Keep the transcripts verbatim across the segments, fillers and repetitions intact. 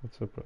Super.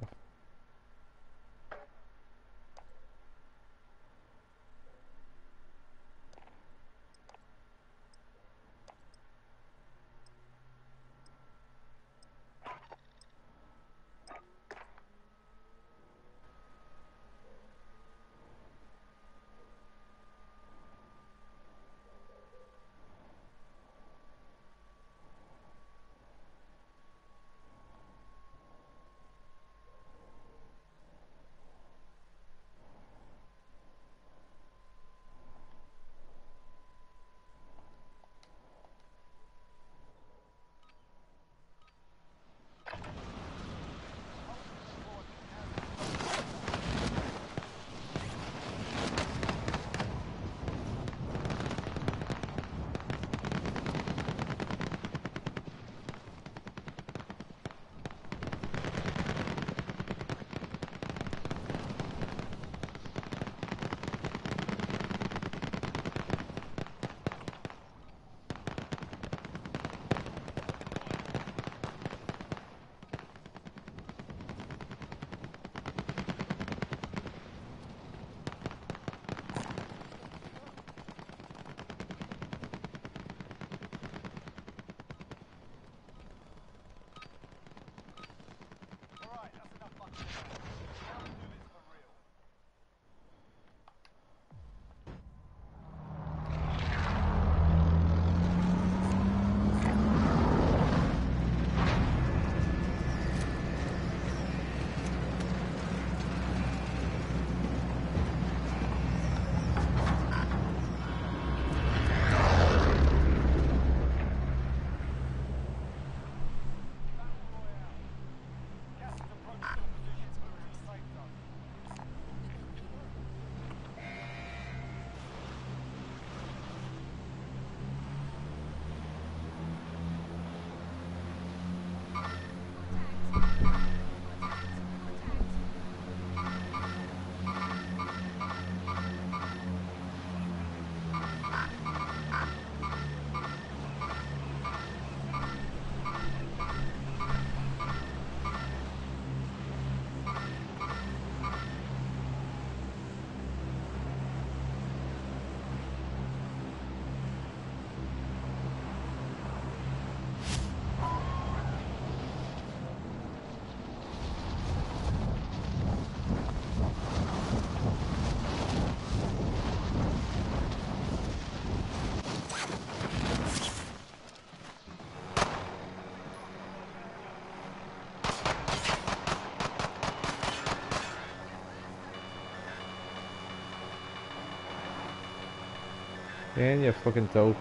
And you fucking dope.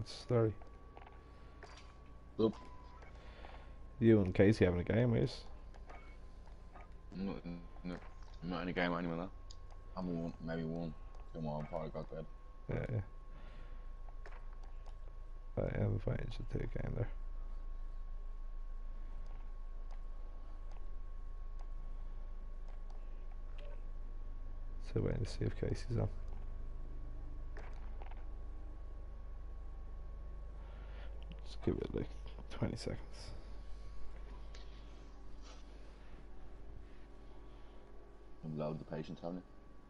patients, sorry. Look. You and Casey having a game, is? No, no, not in a game anyway. Though. I'm one, maybe one. Two more. Probably got bed. Yeah, yeah. I am fine to take a game there. So waiting to see if Casey's on. Just give it like twenty seconds. I'm loud the patients, haven't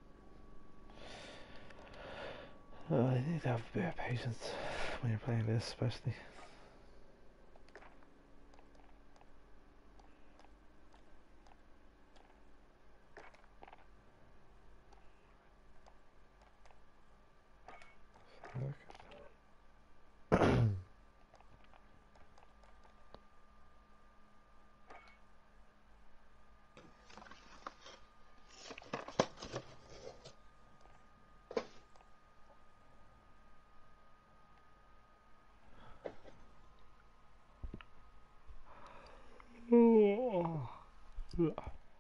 Oh, you need to have a bit of patience when you're playing this, especially. Oh. Yeah,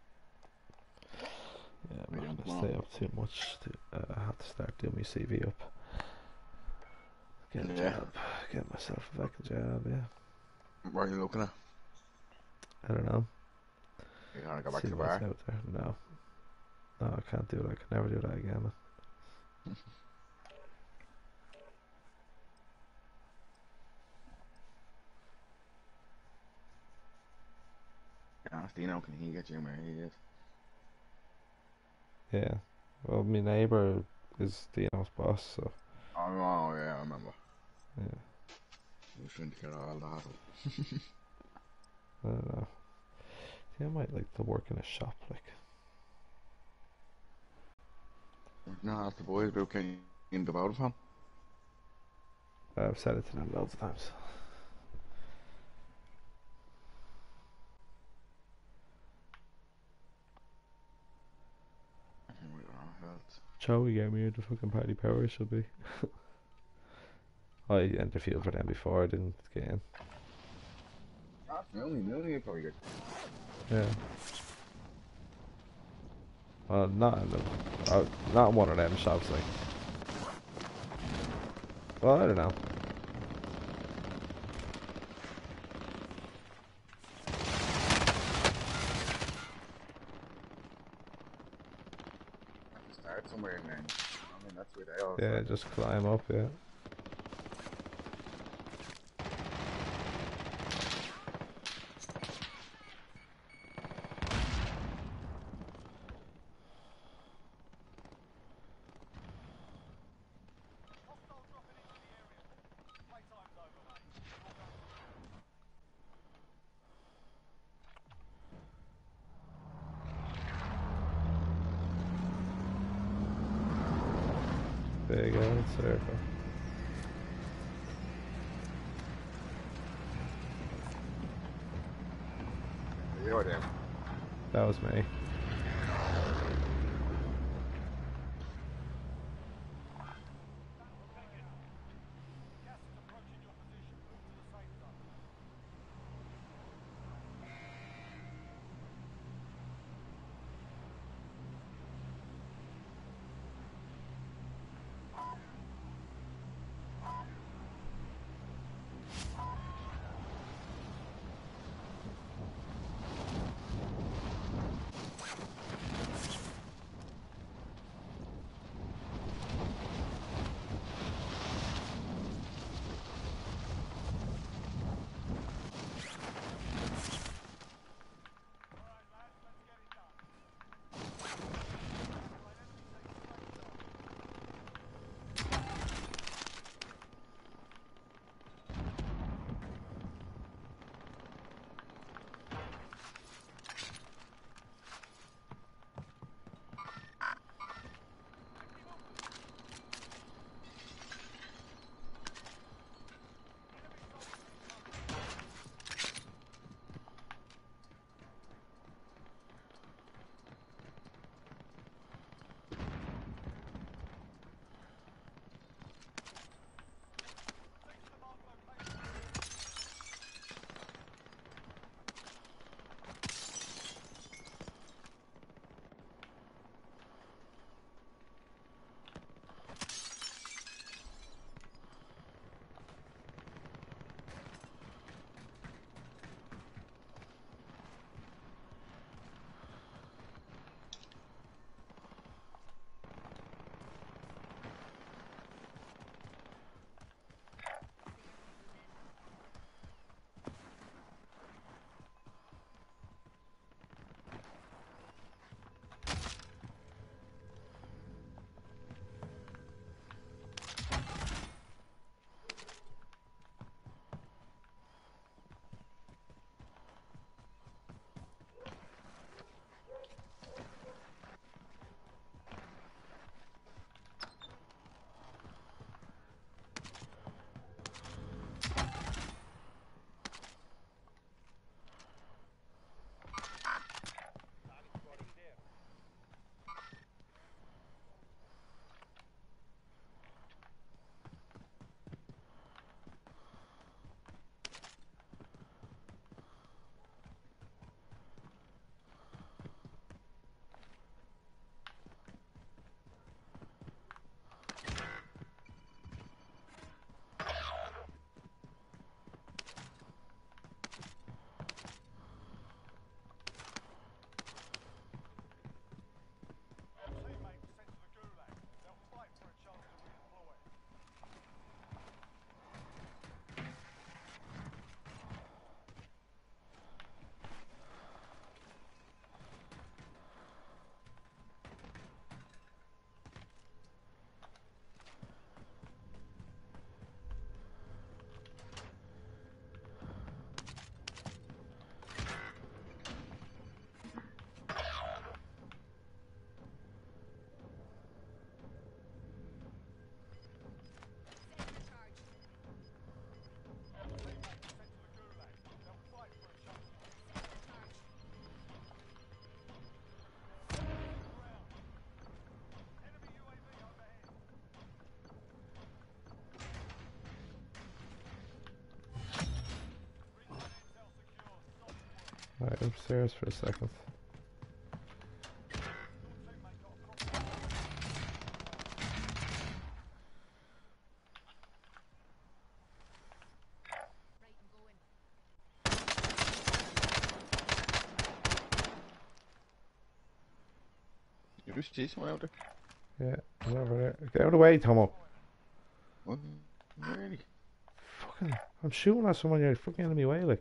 I'm not gonna stay up too much. To, uh, I have to start doing my C V up. Get a Yeah. job. Get myself a fucking job, yeah. What are you looking at? I don't know. You gonna go back See to the what's bar? out there. No. No, I can't do it. I can never do that again. Ask Dino, can he get you where he is? Yeah. Well, my neighbour is Dino's boss, so. Oh, oh yeah, I remember. Yeah. He was trying to get all the hassle. I don't know. Yeah, I might like to work in a shop, like. No, that's the boys about Kenny in the Vodafone. I've said it to them loads of times. Joey gave me the fucking party power, should be. I interviewed for them before, I didn't get in. Ah, Milny, Milny would probably get. Yeah. Well, not in the, uh, not in one of them shops, like. Well, I don't know. Start somewhere and then, I mean, that's where they all Yeah, start. just climb up, yeah. Big old circle. You're there. That was me. Right, upstairs for a second. You just see someone out there? Yeah, I'm over there. Get out of the way, Tomo. What? Really? Fucking, I'm shooting at someone, you're fucking in my way, like.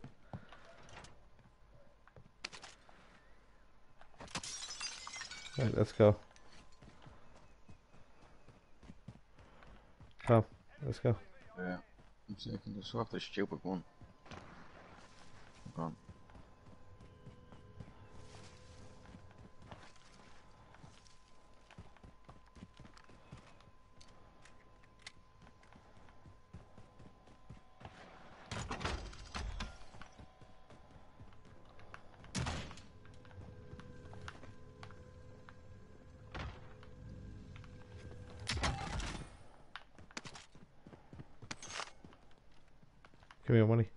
Right, let's go. Come, let's go. Yeah. I'm taking this off the stupid one. Gone. Give me your money.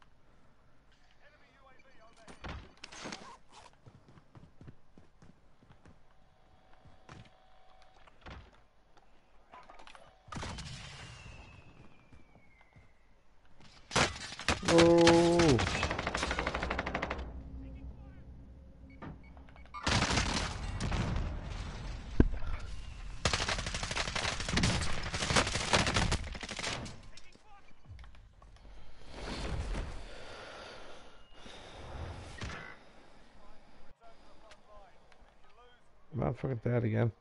Oh! Man, fucking dead again.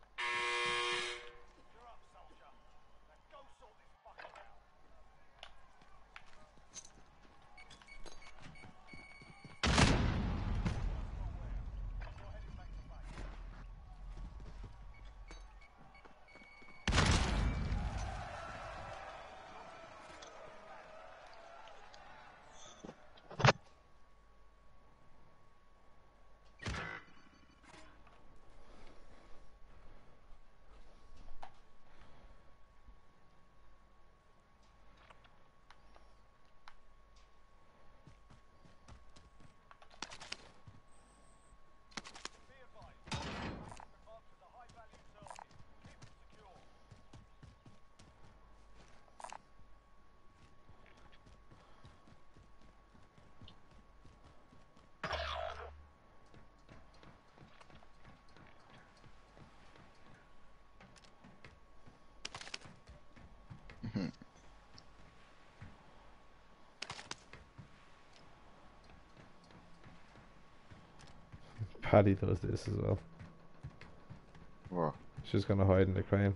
Paddy does this as well. What? She's gonna hide in the crane.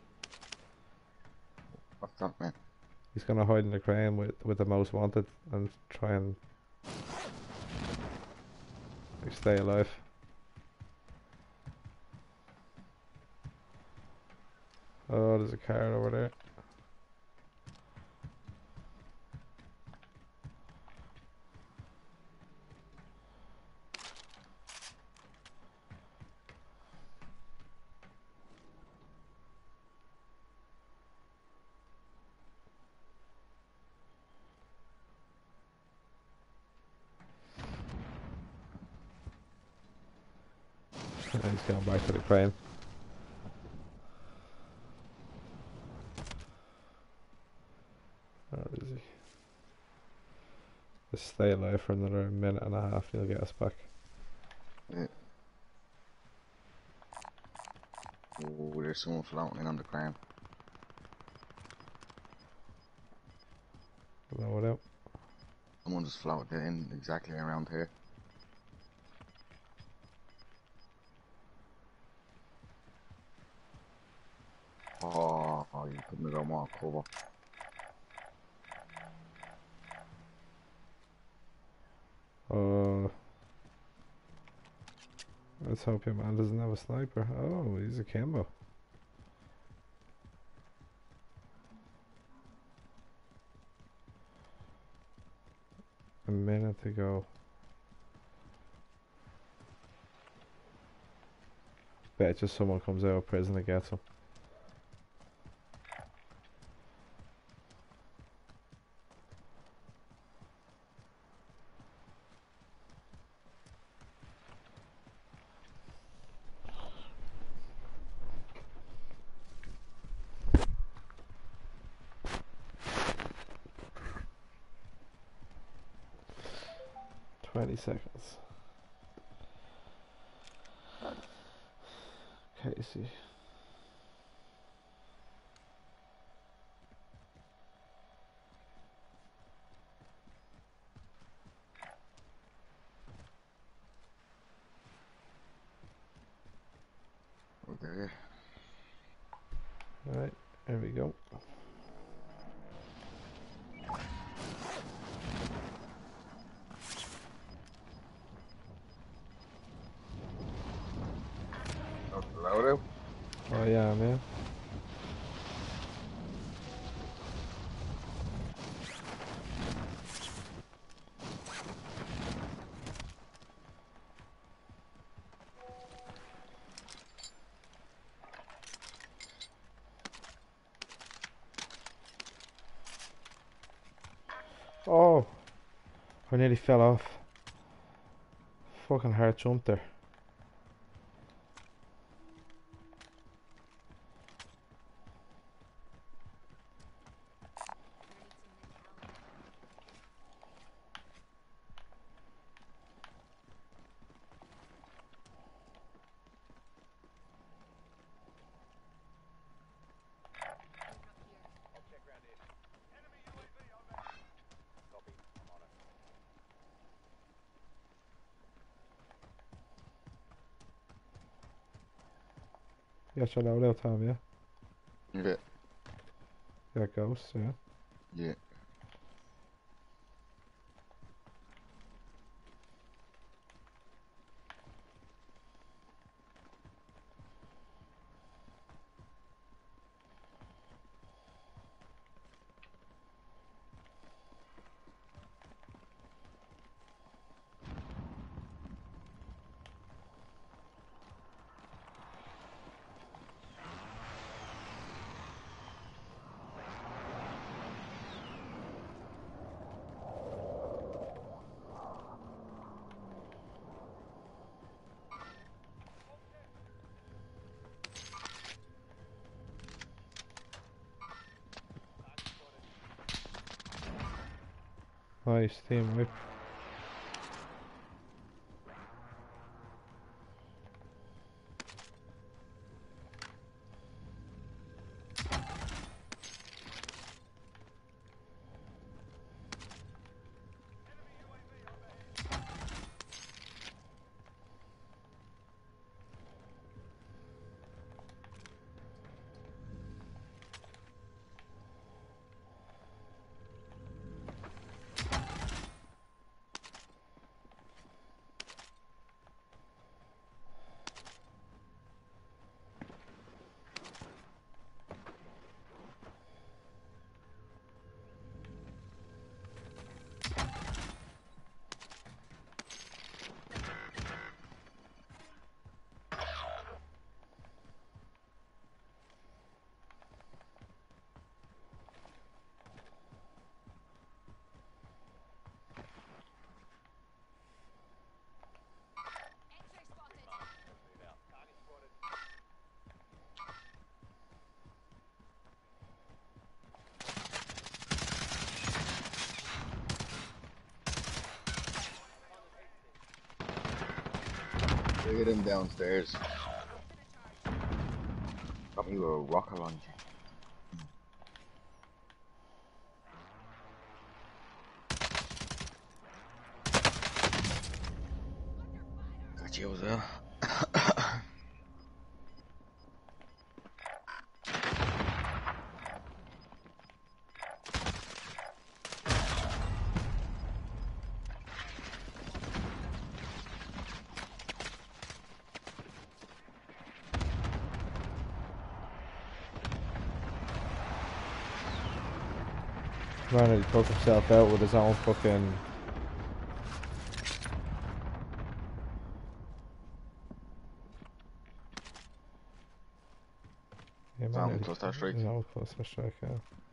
What's that, man? He's gonna hide in the crane with, with the most wanted and try and like, stay alive. Oh, there's a car over there. And he's going back to the crane. Where is he? Just stay alive for another minute and a half and he'll get us back. Yeah. Oh, there's someone floating on the crane. Blow it out. Someone just floated in exactly around here. Oh, you couldn't have got more cover. Oh. Let's hope your man doesn't have a sniper. Oh, he's a Kimbo. A minute to go. Bet just someone comes out of prison and gets him. twenty seconds. Casey. Okay. Alright, there we go. Hello? Oh yeah, man. Oh, I nearly fell off. Fucking hard jump there. Yeah, shut out out time, yeah? Yeah. Yeah, ghosts, yeah. Yeah. Nice, team wipe. Look at him downstairs. Got me with a rocket launcher. Got you, there. Man, he took himself out with his own fucking... Yeah, man, Sound he- cluster strike. his own cluster strike, yeah.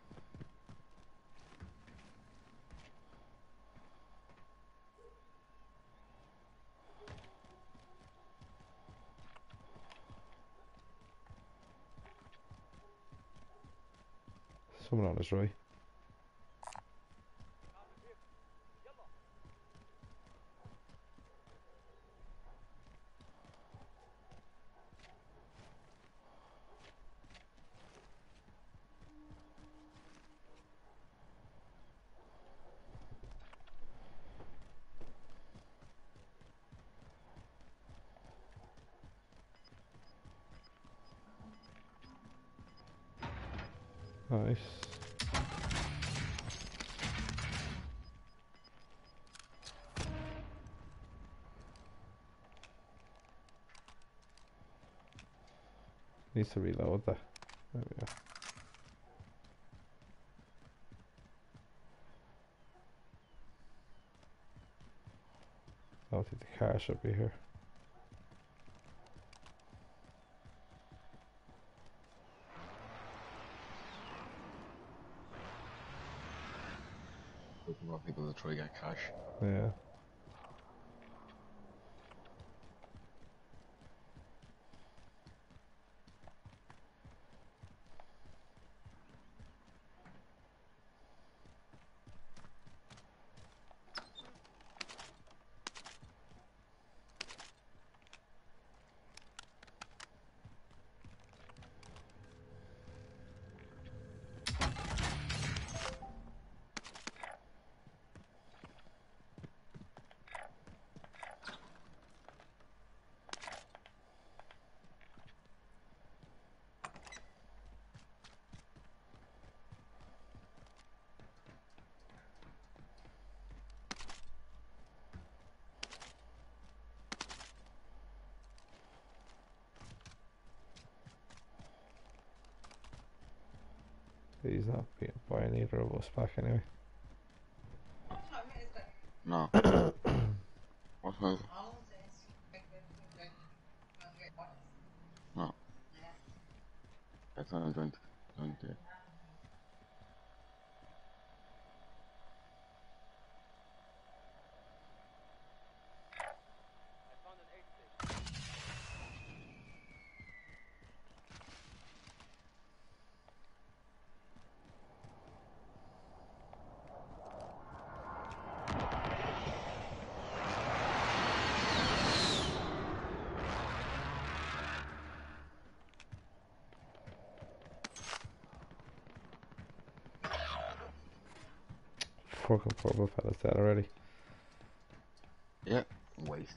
Someone on his right. Nice. Needs to reload that. There we go. I don't think the car should be here. Looking for people to try to get cash. Yeah. He's not being buying either of us back anyway. No. What was it? No. That's on twenty. twenty. Fucking purple fella's dead already. Yeah. Waste.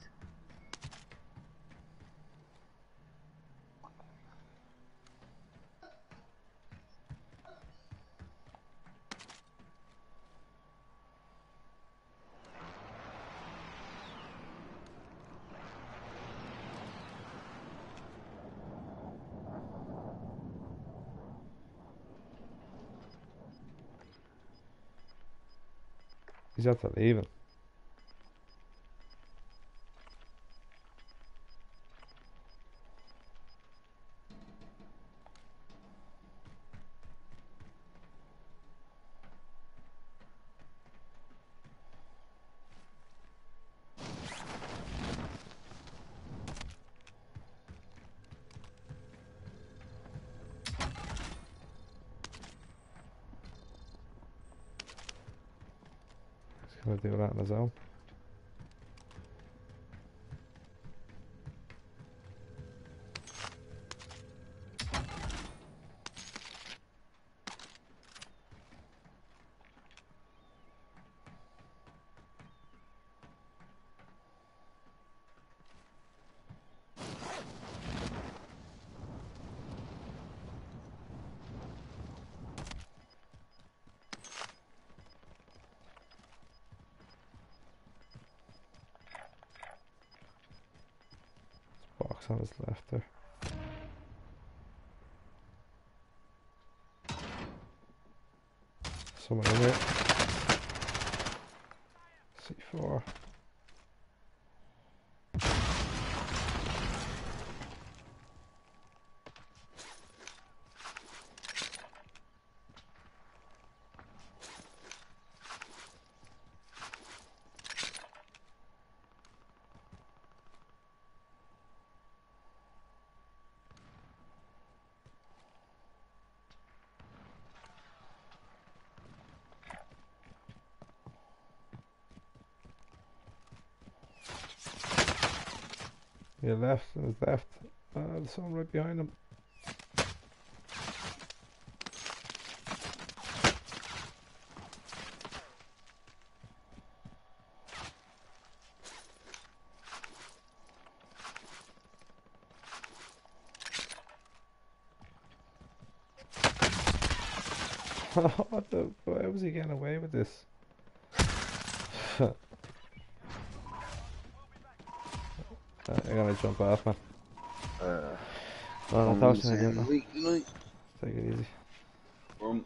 He's after leaving. He's gonna do that on his own. Box on his left there. Someone in here. C four. Yeah, left, and his left. Uh, there's someone right behind him. What the? Why was he getting away with this? Uh, I'm gonna jump off, man. Uh, Oh, um, I thought you were getting. wait, wait. Take it easy. Um,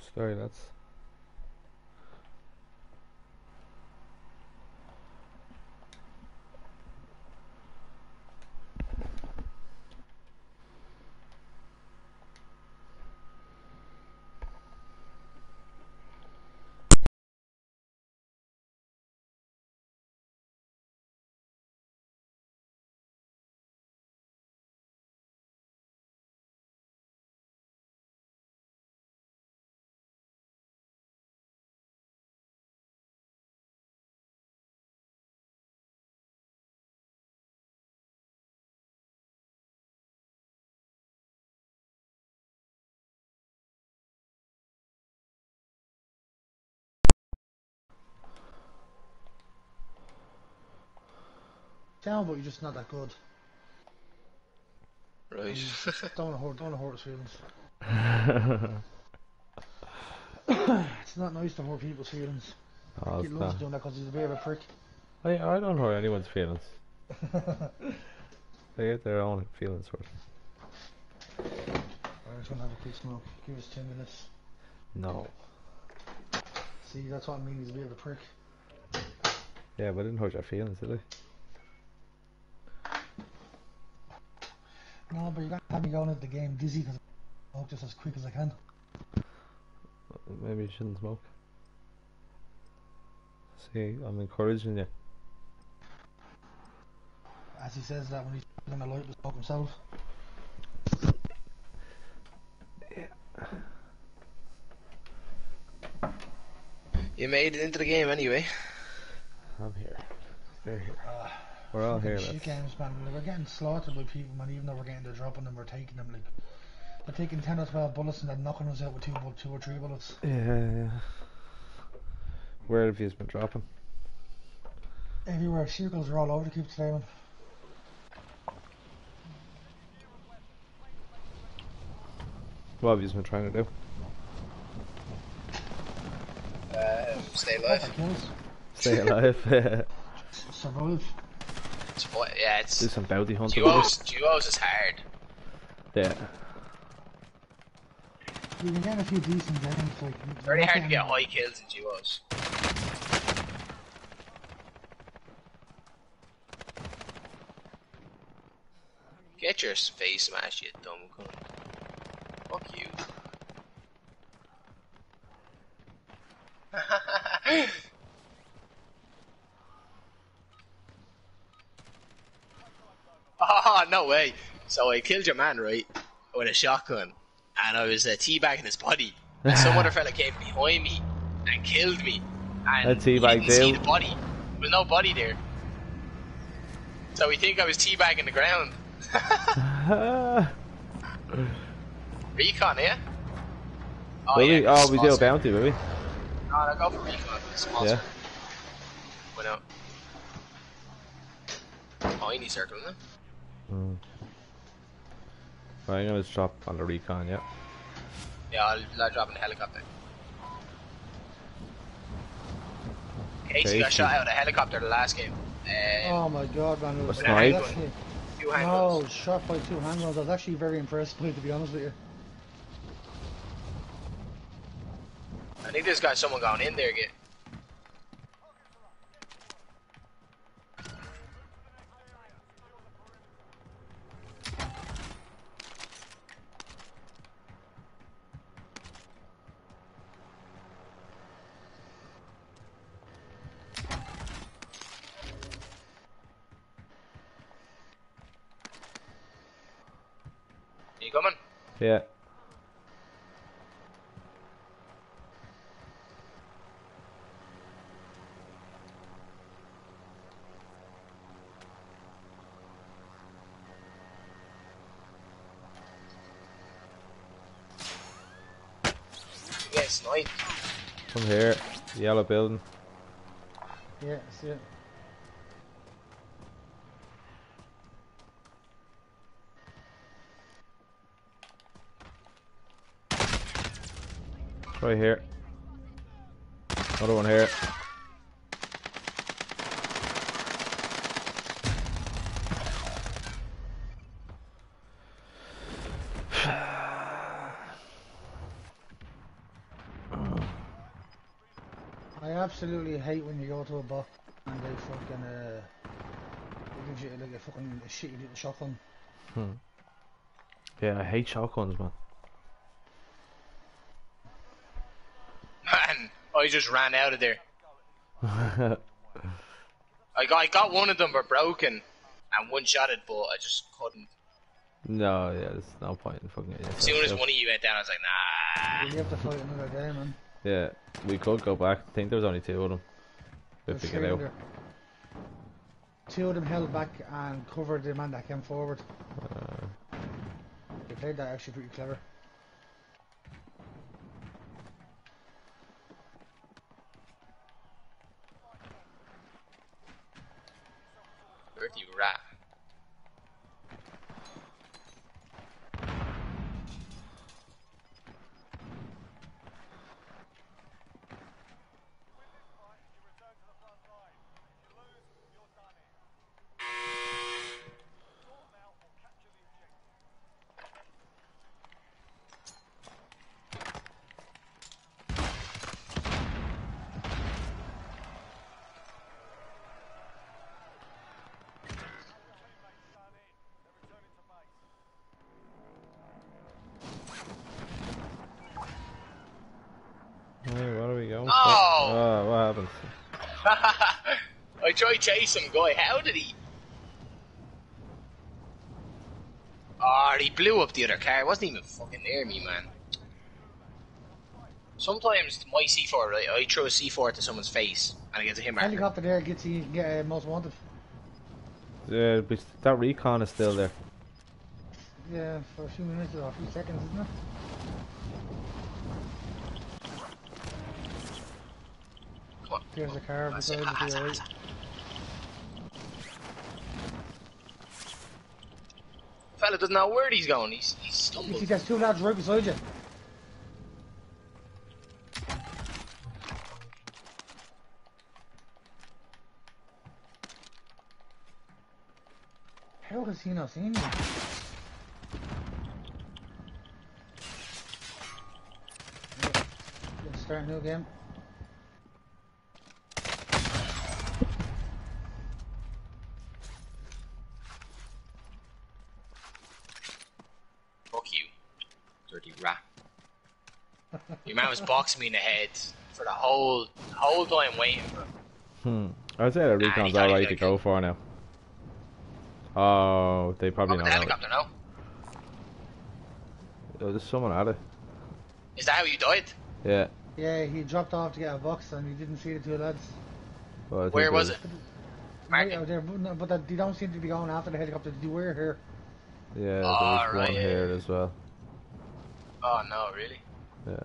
Sorry, lads. Down, but you're just not that good. Right. don't want to hurt, don't want to hurt his feelings. It's not nice to hurt people's feelings. Oh, He it's loves not. doing that because he's a bit of a prick. I, I don't hurt anyone's feelings. They get their own feelings hurt. I'm just gonna have a quick smoke. Give us ten minutes. No. See, that's what I mean. He's a bit of a prick. Yeah, but I didn't hurt your feelings, did I? No, but you can't have me going at the game dizzy because I smoke just as quick as I can. Maybe you shouldn't smoke. See, I'm encouraging you. As he says that when he's gonna light the smoke himself. You made it into the game anyway. I'm here. They're here. Uh, We're all here. Shit Lads. games, man. We're getting slaughtered by people, man. Even though we're getting, they're dropping them, we're taking them. Like they're taking ten or twelve bullets and they're knocking us out with two, two or three bullets. Yeah, yeah. Where have you been dropping? Everywhere. Circles are all over the keep today, man. What have you been trying to do? Uh, stay alive. Perfect kills. Stay alive. Survive. It's what? Yeah, it's Do some bounty hunting. duos. Duos is hard. Yeah. You can get a few decent games. Like It's very hard to get high kills in duos. Get your face smashed, you dumb cunt. Fuck you. Oh, no way. So I killed your man, right? With a shotgun. And I was uh, teabagging his body. And some other fella came behind me and killed me. And A teabag he didn't see too. the body. There was no body there. So we think I was teabagging the ground. Recon, yeah? Oh, will yeah, we? Oh, we do a small bounty, will we? circle. No, no, go for recon. Small Yeah. circle. Why not? Tiny circle, isn't it? Mm. Right, I'm gonna drop on the recon, yeah. Yeah, I'll, I'll drop in the helicopter. Casey got Casey. shot out of a helicopter the last game. Um, Oh my god, man. It was A with a handgun. snipe? actually, Two no, handguns. shot by two handguns. I was actually very impressed by it, to be honest with you. I think there's got someone going in there again. You coming? Yeah. You get sniped. Come here. Yellow building. Yeah, see it. Right here. Another one here. absolutely hate when you go to a box and they fucking uh, they give you like a fucking a shitty little shotgun. Hmm. Yeah, I hate shotguns, man. Man, I just ran out of there. I got, I got one of them were broken and one shotted, but I just couldn't. No, yeah, there's no point in fucking it. As soon as one of you went down, I was like, nah. You have to fight another day, man. Yeah, we could go back. I think there was only two of them. We There's figured three out. of them. Two of them held back and covered the man that came forward. Uh, They played that actually pretty clever. Dirty rat. hey, what are we going for? Oh! Oh, what happened? I tried chasing some guy. How did he? Oh, he blew up the other car. It wasn't even fucking near me, man. Sometimes my C four, right? I throw a C four to someone's face and I get a hit marker. Helicopter there gets you get uh, most wanted. Yeah, but that recon is still there. Yeah, for a few minutes or a few seconds, isn't it? Come on. There's a car That's beside it. it to That's your it. right. That's it. Fella doesn't know where he's going. He's he's You stumbled. see, there's two lads right beside you. How has he not seen you? Let's start a new game. Fuck you, dirty rat. Your man was boxing me in the head for the whole the whole time waiting for him. Hmm. I'd say the he recon's thought he alright was to gonna go for now. Oh, they probably Oh, know the that. helicopter now. Oh, there's someone at it. Is that how you died? Yeah. Yeah, he dropped off to get a box and he didn't see the two lads. Well, I think Where was there's- it? Right Market. out there, but, no, but that- they don't seem to be going after the helicopter. They were here. Yeah, Oh, there's right, one yeah, here yeah. as well. Oh no, really? Yeah.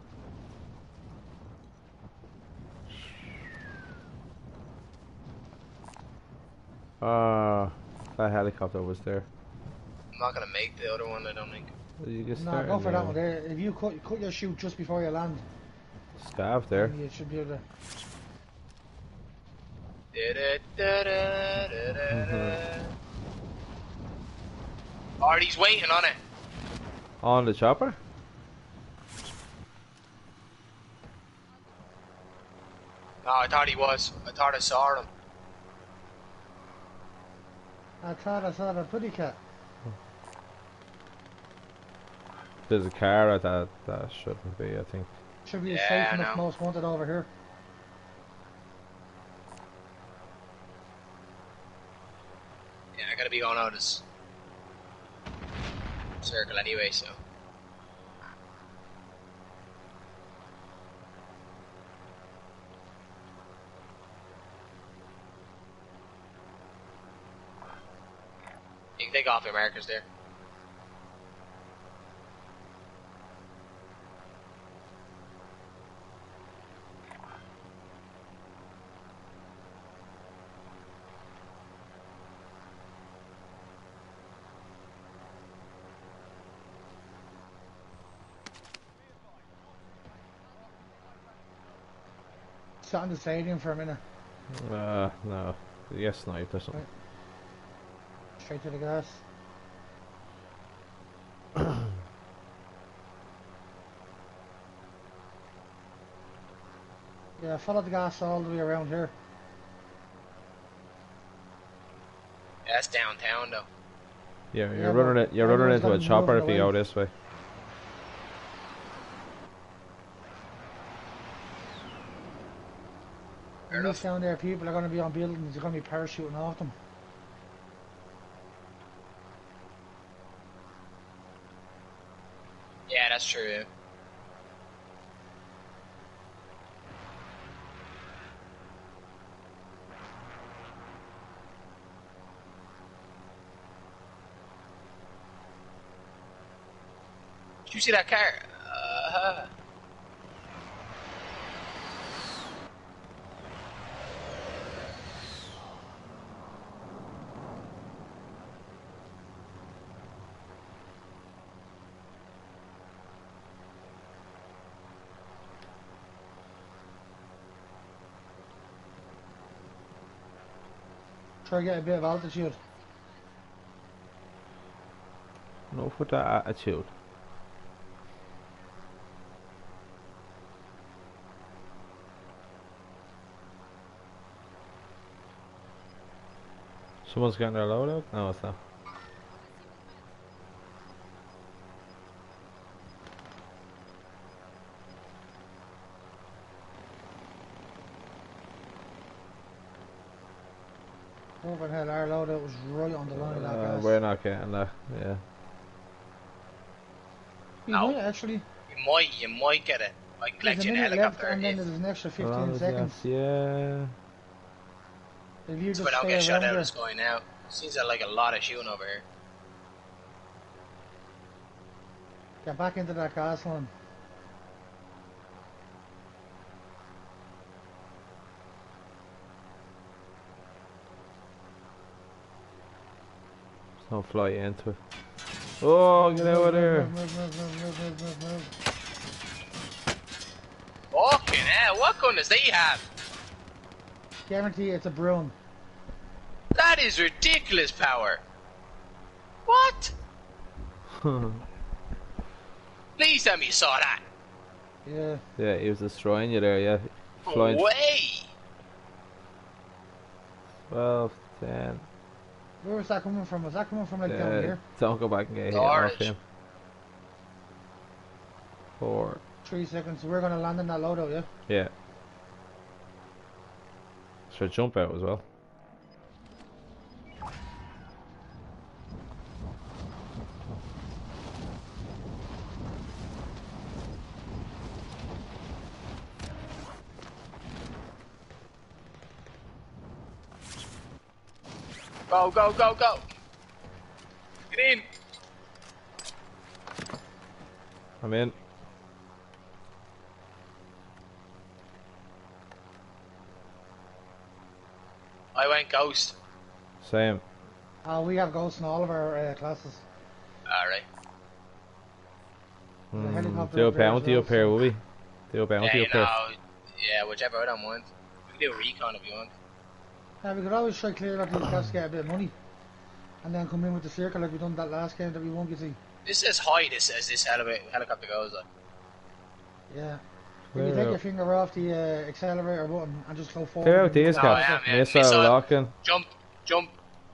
Ah, that helicopter was there. I'm not gonna make the other one. I don't think. You just No, go for that one there. If you cut, cut your chute just before you land, Scav there. then you should be able to. Da-da-da-da-da-da. Oh, he's waiting on it. On the chopper? No, I thought he was. I thought I saw him. I thought I saw the pretty cat. There's a car at that. That shouldn't be, I think. Should be Yeah, safe I enough know. most wanted over here. Yeah, I gotta be going out this circle anyway, so. You can take off your markers there. Sat in the stadium for a minute. Uh, no. Yes, sniped or something. Straight to the gas. Yeah, follow the gas all the way around here. Yeah, that's downtown though. Yeah, you're Yeah, running but it. You're running everyone's into a gotten chopper moving if you away. go this way. Fair And enough. these down there, people are going to be on buildings. They're going to be parachuting off them. Yeah, that's true. Yeah. Did you see that car? Uh, Try to get a bit of altitude. Enough with that attitude. Someone's getting their load out? No, it's not. Over the hell, our loadout was right on the line of that Uh, gas. we're not getting that. Yeah. You No. might actually. you might, you might get it. I There's collect a you in a minute left, helicopter. and then If, there's an extra As long fifteen as seconds. that's- Yeah. If you so just we don't stay get shot around out of there, the sky now. Seems like a lot of shooting over here. get back into that gas line. There's no fly into it. Oh, get out of there. Move, move, move, move, move, move, move. Fucking hell, what gun does they have? Guarantee it's a Bruin. That is ridiculous power. What? Please tell me you saw that. Yeah. Yeah, he was destroying you there, yeah. No Flying way. twelve, ten. Where was that coming from? Was that coming from like down Yeah, here? don't go back and get hit off Orange. him. Four. Three seconds. We're gonna land in that loadout, yeah? Yeah. Should jump out as well. Go, go, go, go. Get in. I'm in. I went ghost. Same. Uh, we have ghosts in all of our uh, classes. Alright. The Hmm, helicopter do a up there as bounty well, up here, so- will we? Do a bounty Yeah, you up here. know, yeah, whichever, I don't mind. We can do a recon if you want. Yeah, we could always try clear out these gas to get a bit of money. And then come in with the circle like we done that last game that we won't get to see. This is high this as this heli helicopter goes like. Yeah. If Clear you take out. your finger off the uh, accelerator button and just go forward. Clear out and go these No, back. I guys. am, yeah. Missile Missile. locking. Jump, jump.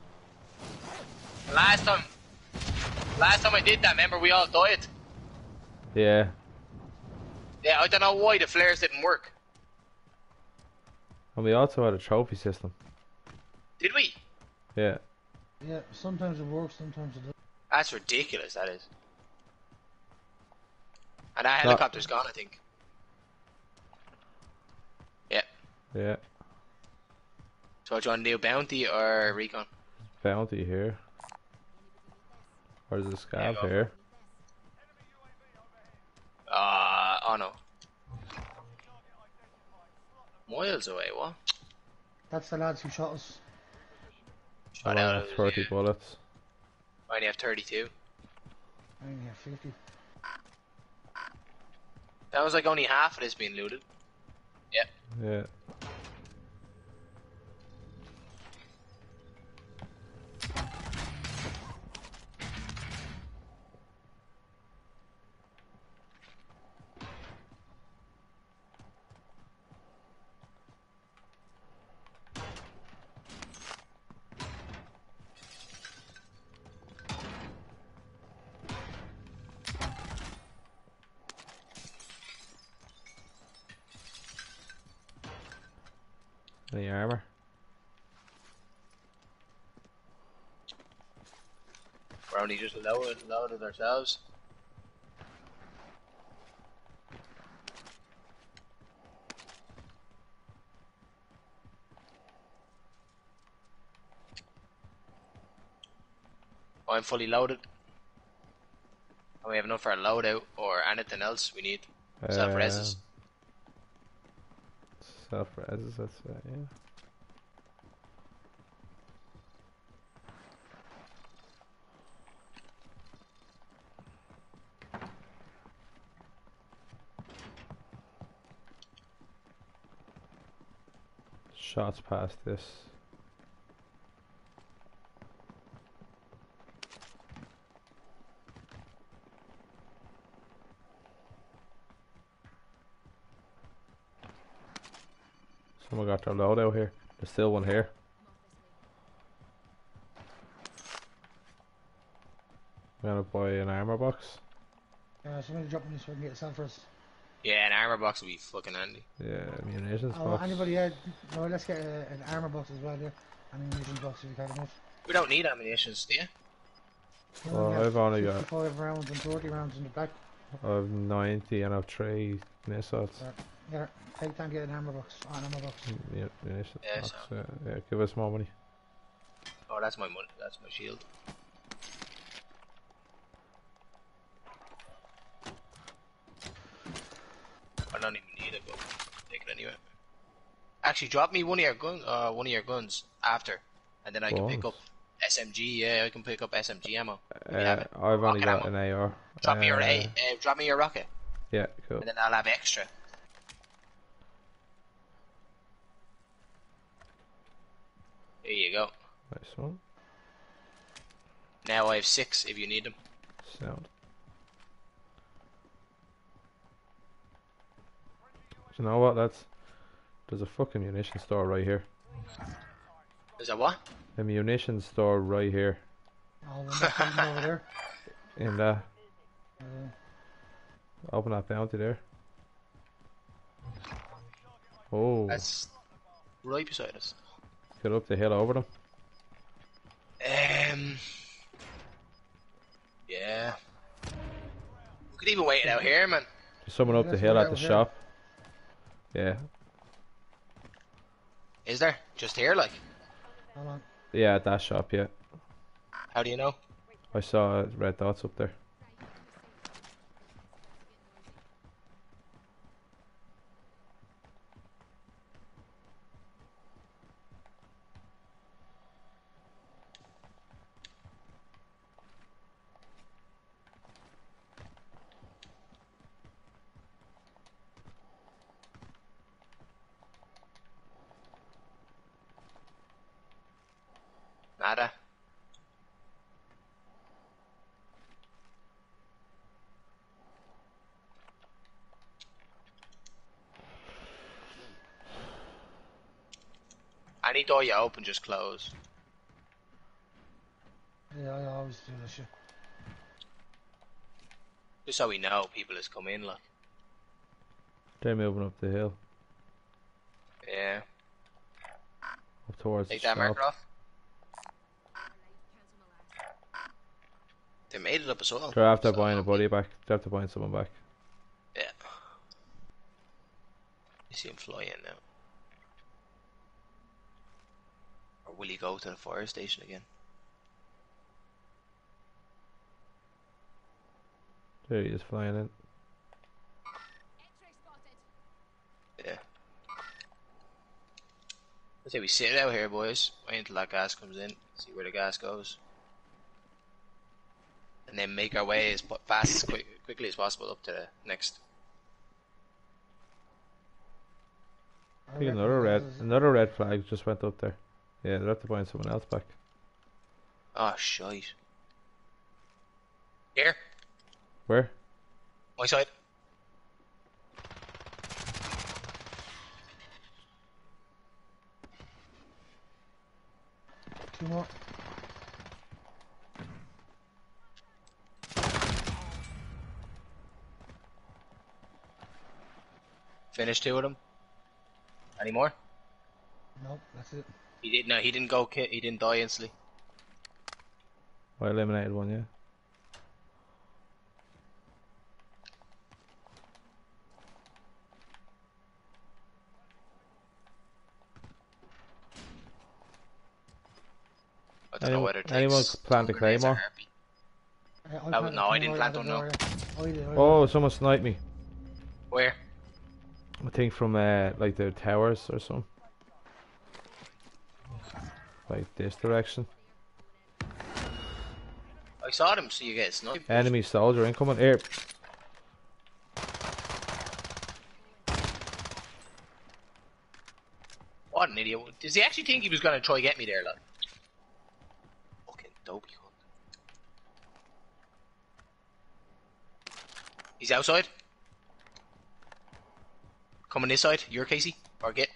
Last time last time I did that, remember we all died? Yeah. Yeah, I don't know why the flares didn't work. And we also had a trophy system. Did we? Yeah. Yeah, sometimes it works, sometimes it doesn't. That's ridiculous, that is. And that No. helicopter's gone, I think. Yeah. Yeah. So do you want to do bounty or recon? Bounty here. Or is it There you scav go. here? Uh, oh no. Miles away, what? That's the lads who shot us. I Shot only out have of thirty yeah. bullets. I only have thirty-two. I only have fifty. That was like only half of this being looted. Yeah. Yeah. Any armor? We're only just loaded, loaded ourselves. I'm fully loaded. And we have enough for a loadout or anything else we need. Self-reses. Self-reses, that's right, yeah. Shots past this. Someone got their loadout here. There's still one here. I'm gonna buy an armor box. Uh, somebody drop me so I can get a self-res. Yeah, an armor box would be fucking handy. Yeah, munitions Oh, box. anybody had... No, let's get a, an armor box as well, yeah. An ammunition box if you can't enough. We don't need ammunitions, do you? You Well, only have I've only got- fifty-five rounds and forty rounds in the back. I've ninety and I've three missiles. Right. Yeah, take time to get an armor box. Oh, an armor box. Yeah, munitions Yeah, box. so- Yeah, yeah, give us more money. Oh, that's my money. That's my shield. I don't even need it, but take it anyway. Actually, drop me one of your gun, uh, one of your guns after, and then I can pick up Guns? S M G. Yeah, I can pick up S M G ammo. When you have Uh, it. I've only Rocket got ammo. an A R. Drop me your Uh, A. Uh, drop me your rocket, Yeah, cool. and then I'll have extra. There you go. Nice one. Now I have six if you need them. Sound. You know what? That's there's a fucking munition store right here. Is that what? A munition store right here. Oh, we're not fighting over there. In uh, Uh, open that bounty there. Oh, That's right beside us. get up the hill over them. Um. Yeah. We could even wait it out here, man. There's someone Yeah, up the let's hill wait at out the here. shop. Yeah, Is there? Just here, like? hold on. yeah, at that shop. Yeah, How do you know? I saw red dots up there. Nada. Any door you open, just close. Yeah, I always do this shit. Just so we know people has come in, like. They're moving up the hill, Yeah. up towards Take the that shop. marker off. They made it up as well. They're after So- buying a buddy back. They're after buying someone back. Yeah. You see him fly in now. Or will he go to the fire station again? There he is flying in. Yeah. I say we sit out here, boys. Wait until that gas comes in. See where the gas goes. And then make our way as po- fast as quick, quickly as possible up to the next. I I think reckon another red, this is- another red flag just went up there. Yeah, they're after buying someone else back. Oh, shite. Here, Where? my side. Two more. Finish two of them. Any more? Nope, that's it. He didn't. No, he didn't go. Ki he didn't die instantly. I eliminated one, yeah. I don't Anyone, know whether it takes anyone plant a grenades or claymore? heartbeat. I, I That planted was- no, I a didn't claymore plant at one, the door, yeah. I did, I did. Oh, someone sniped me. Where? I think from uh, like the towers or something. Like this direction. I saw them, so you get sniped. Enemy soldier incoming. Here. What an idiot. Does he actually think he was going to try get me there, lad? Fucking dopey cunt. He's outside. Coming this side. You're Casey. Or get.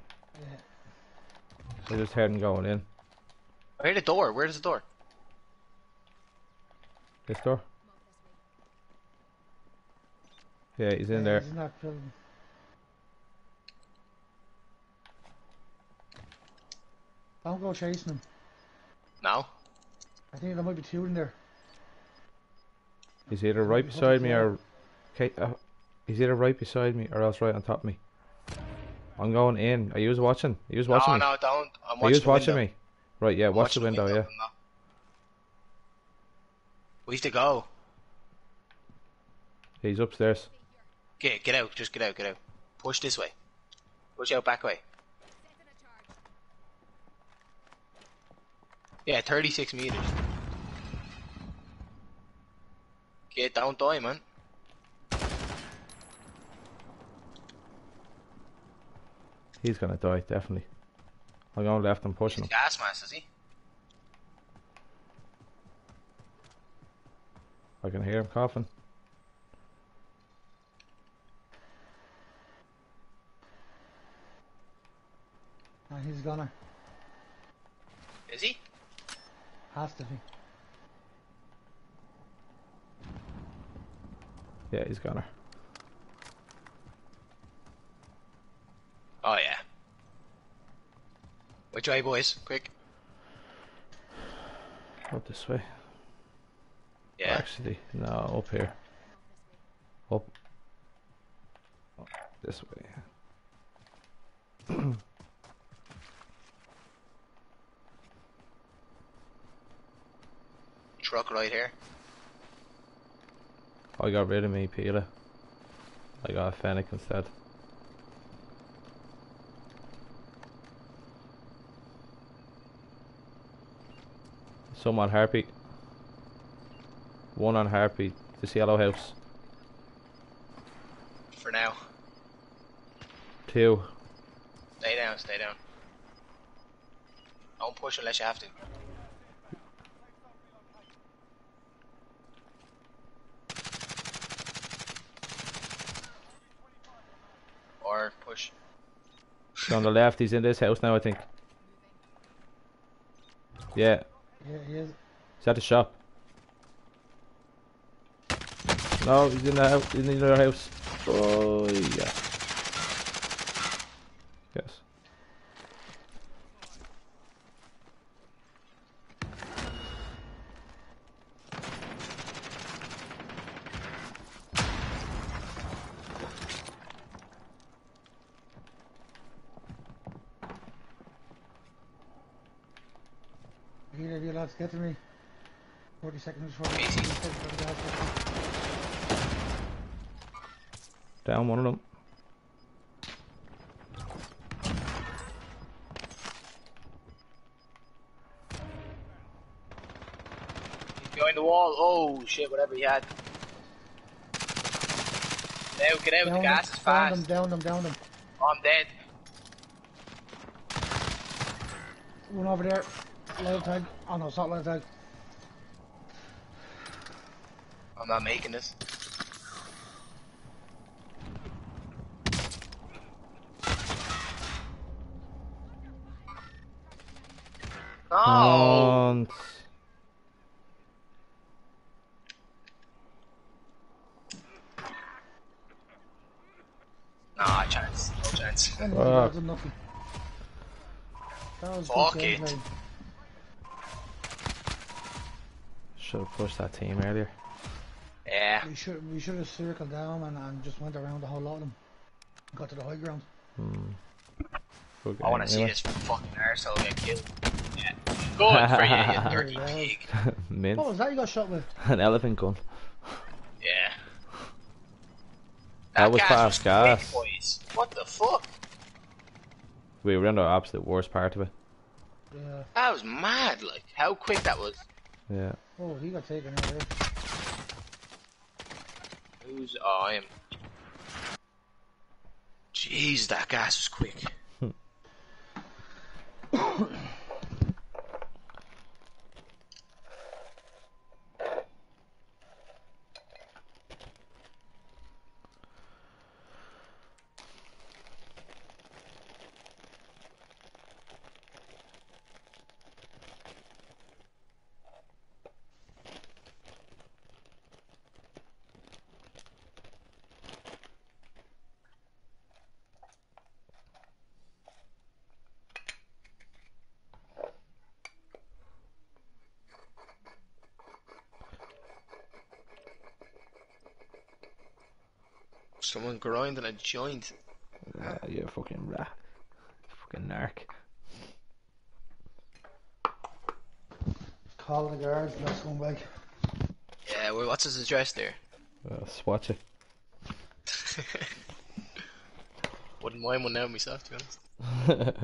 I just heard him going in. I hear the door. Where's the door? This door? Yeah, he's in Yeah, there. he's in that building. Don't go chasing him. No. I think there might be two in there. He's either right beside me or... Okay, uh, he's either right beside me or else right on top of me. I'm going in. Are you watching? Are you watching No, me? no, don't. I'm Are watching you the watching window. me? Right, yeah, I'm watch the watching window, yeah. No. Where's to go? He's upstairs. Get, get out. Just get out, get out. Push this way. Push out back way. Yeah, thirty-six meters. Get down, die, man. He's gonna die, definitely. I'm going left and pushing him. Gas mask, is he? I can hear him coughing. Ah, he's gonna. Is he? Has to be. Yeah, he's gonna. Oh, yeah. Which way, boys? Quick. Up this way. Yeah. Actually, no, up here. Up. This way. Truck right here. I got rid of me, Peter. I got a Fennec instead. Some on Heartbeat. One on Heartbeat. This yellow house. For now. Two. Stay down, stay down. Don't push unless you have to. Or push. He's on the left, he's in this house now, I think. Yeah. Yeah, he is. He's at the shop. No, he's in the house, he's in the other house. Oh, yeah. Yes. Here, you lads, get to me. forty seconds before the Easy. Down one of them. He's behind the wall. Oh shit, whatever he had. Get out, get out, the gas is down fast. them, down them, down them. Oh, I'm dead. One over there. Live tag. Oh no, it's not live tag. I'm not making this. Oh! And Nah, chance. No chance. Anything, Fuck. lads, and nothing. That was Fuck good it. gameplay. Should have pushed that team earlier. Yeah. We should we should have circled down and, and just went around the whole lot of them. Got to the high ground. Hmm. Good I want game, to see anyway. this fucking arsehole get killed. Yeah. Good for you, you dirty There you pig. Mint. What was that you got shot with? An elephant gun. Yeah. That was gas fast quick, gas. boys. What the fuck? We were in the absolute worst part of it. Yeah. That was mad, like, how quick that was. Yeah. Oh, he got taken out there. Who's... Oh, I am... Jeez, that gas was quick. Someone grinding a joint. Uh, you fucking rat. Fucking narc. Call the guards, let's go back. Yeah, well, what's his address there? Uh, swatch it. Wouldn't mind one now myself, to be honest.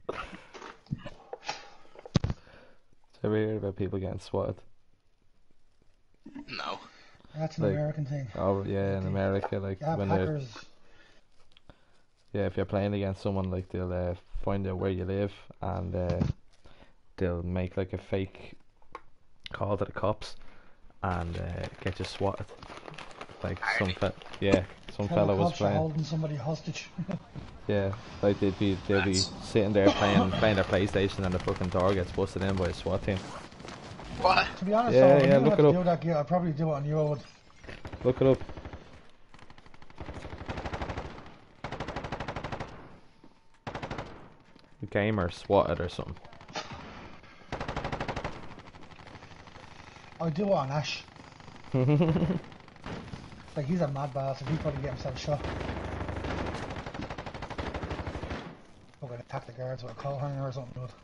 Have you heard about people getting swatted? No. That's an Like- American thing. Oh yeah, in America, like Yeah, when they're Packers. yeah, if you're playing against someone, like they'll uh, find out where you live and uh, they'll make like a fake call to the cops and uh, get you swatted. Like some Really? fe- yeah, some Tell the fella was cops are playing. holding somebody hostage. Yeah, like they'd be they'd be That's- sitting there playing playing their PlayStation and the fucking door gets busted in by a SWAT team. What? To be honest, Yeah, though, when yeah, you look have it to up. do that gear, I'd probably do it on you. I would. Look it up. The gamer swatted or something. I'd do it on Ash. Like, he's a mad bastard. He'd probably get himself shot. We're going to attack the guards with a coat hanger or something. Dude.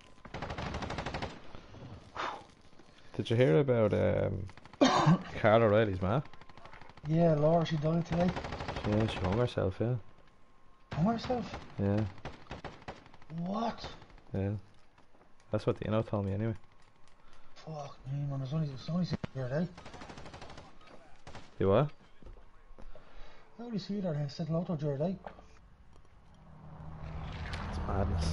Did you hear about um, Carl O'Reilly's ma? Yeah, Laura, she died today. Yeah, she hung herself, yeah. Hung herself? Yeah, What? yeah. That's what Dino told me anyway. Fuck me, man. There's only, there's only seen her day. You what? I only see her. I said hello to her the other day. It's madness.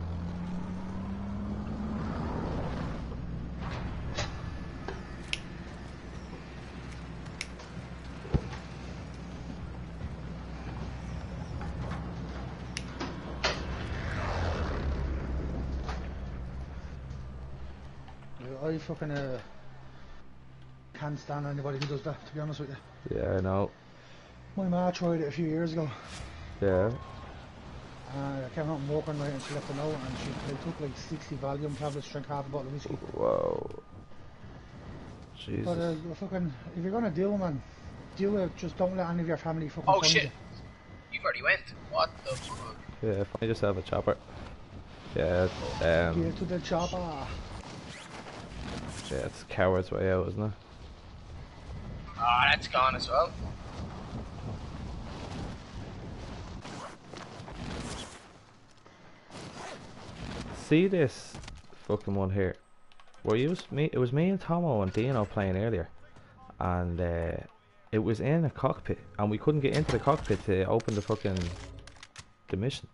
I fucking uh, can't stand anybody who does that, to be honest with you. Yeah, I know. My ma tried it a few years ago. Yeah. Uh, I came out and walk one night and she left a note and she they took like sixty Valium tablets, drank half a bottle of whiskey. Whoa. Jesus. But uh, you fucking, if you're gonna do it, man, do it. Just don't let any of your family fucking Oh find shit. you. You've already went. What the fuck? Yeah, find yourself a chopper. Yeah, um, Get to the chopper. yeah, it's coward's way out, isn't it? Oh, that's gone as well. See this fucking one here. Were you me? It was me and Tomo and Dino playing earlier, and uh, it was in a cockpit, and we couldn't get into the cockpit to open the fucking the mission.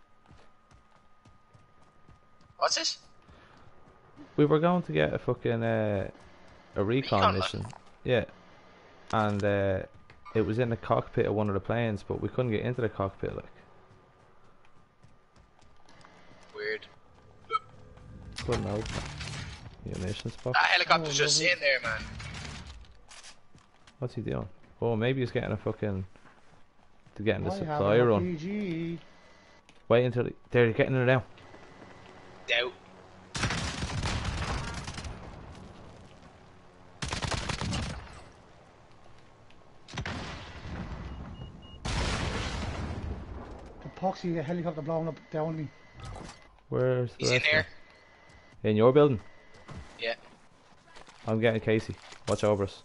What's this? We were going to get a fucking uh, a recon, Recon mission, yeah, and uh, it was in the cockpit of one of the planes, but we couldn't get into the cockpit. Like, Weird. couldn't open the mission spot. That helicopter's Oh, just lovely. sitting there, man. What's he doing? Oh, maybe he's getting a fucking to getting the I have supply an run. R P G. Wait until the, they're getting it now. Doubt. The poxy helicopter blowing up down me. Where's the He's in rest of here. them? In your building? Yeah. I'm getting Casey. Watch over us.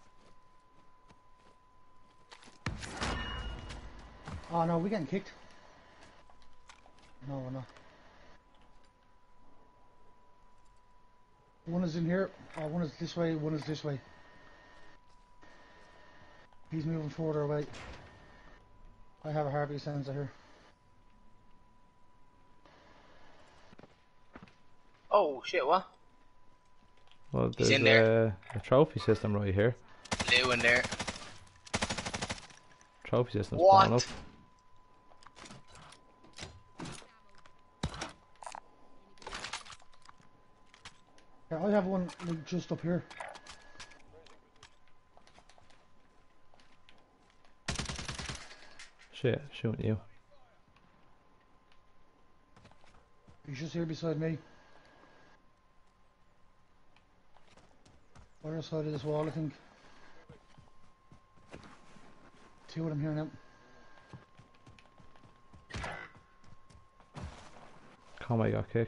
Oh no, we're getting kicked. No, we're not. One is in here. Oh, one is this way. One is this way. He's moving further away. I have a heartbeat sensor here. Oh shit! What? Well, He's there's in there. A, a trophy system right here. Lou in there. Trophy system's What? blown up. Yeah, I have one like, just up here. Shit, shooting you. He's just here beside me. Other side of this wall, I think. Two of them here now. Conway got kicked.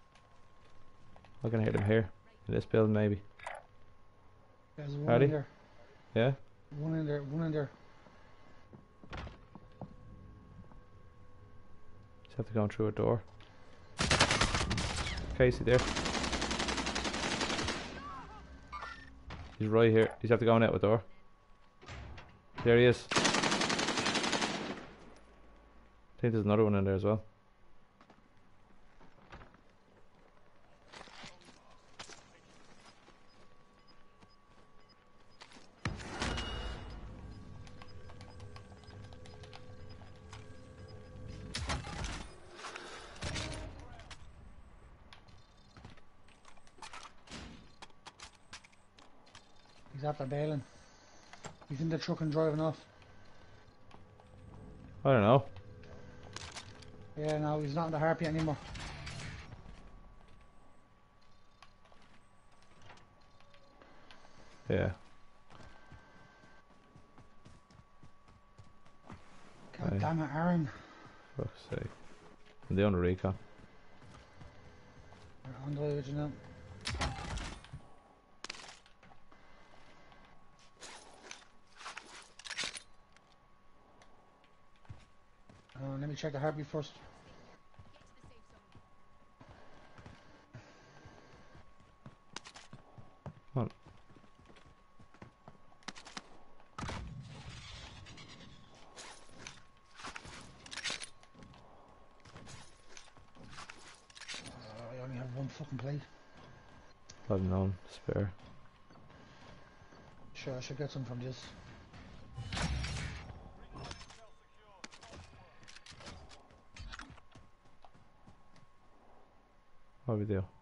I can hear them here. In this building, maybe. There's one Howdy. in there. Yeah? One in there. One in there. Just have to go through a door. Casey there. He's right here. He's have to go in out a door. There he is. I think there's another one in there as well. He's after bailing. He's in the truck and driving off. I don't know. Yeah, no, he's not in the Harpy anymore. Yeah. God Aye. damn it, Aaron. Fuck's sake. I'm doing a recon. You're on the way with you now. Uh, let me check the Harpy first. Come on. Uh, I only have one fucking plate. I've known. Spare. Sure, I should get some from this. What do we do?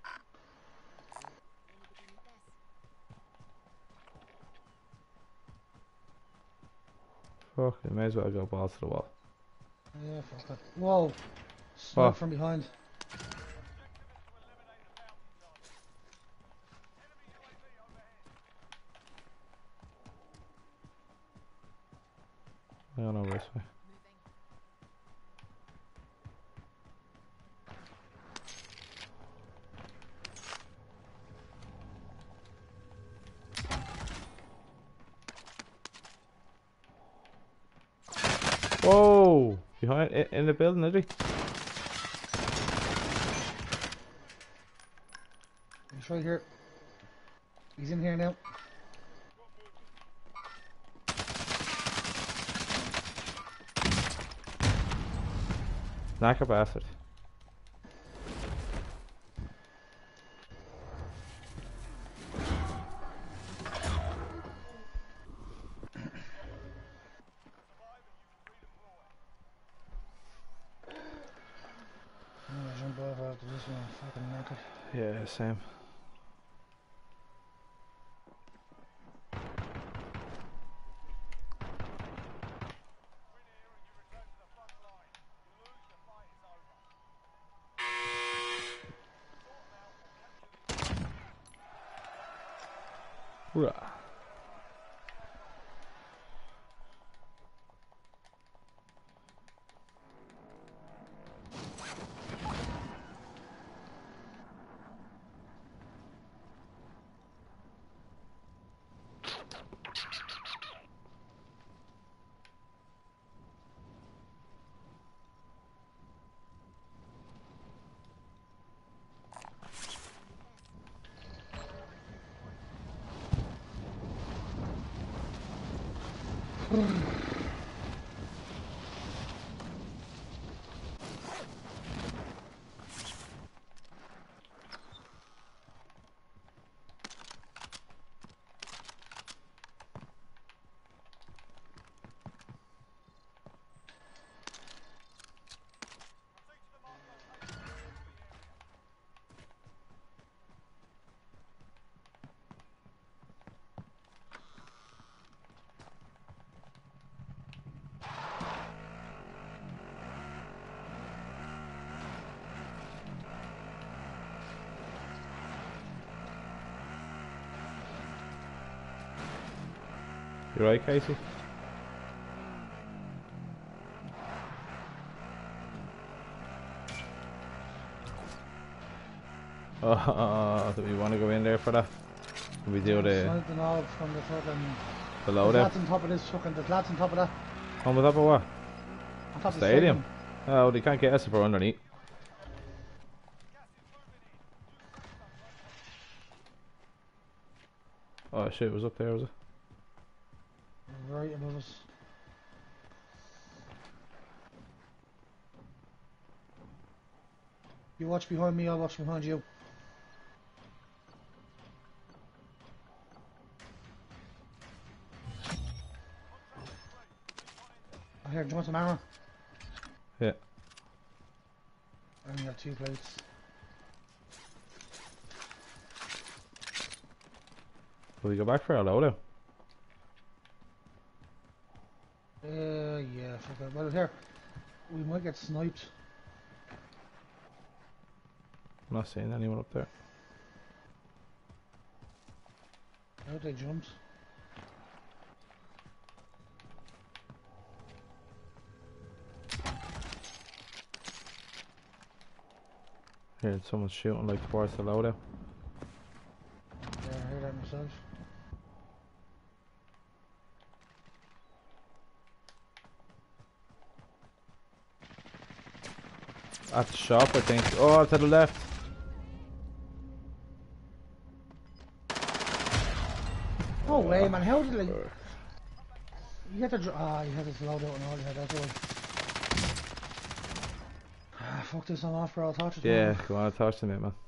Fuck, it may as well go balls to the wall. Yeah, fuck that. Whoa! Snuck What? from behind. I don't know this way. Whoa! Behind, in, in the building, is he? He's right here. He's in here now. Knacker bastard. I'm gonna jump off after this one. Fucking knackered. Yeah, same. Bruh. You right, Casey? Oh, do we want to go in there for that? Do we do the Sniping all from the fucking... below There's there? lads on top of this fucking... There's lads on top of that. On the top of what? On top of the Stadium? Oh, they can't get us if we're underneath. Oh shit, it was up there, was it? Right above us. You watch behind me, I'll watch behind you. I hear, do you want some armor? Yeah. I only have two plates. Will we go back for our loadout? Uh, yeah, fuck it. Well, here, we might get sniped. I'm not seeing anyone up there. Out they jumped. Hearing someone shooting like towards the loadout. Yeah, I heard that myself. At the shop, I think. Oh, to the left. No way, man. How did like... You had to... dr- Ah, you had to load out and all. You had that one. Ah, fuck this, I'm off, bro. I'll touch it. Yeah, go on, talk to me, man.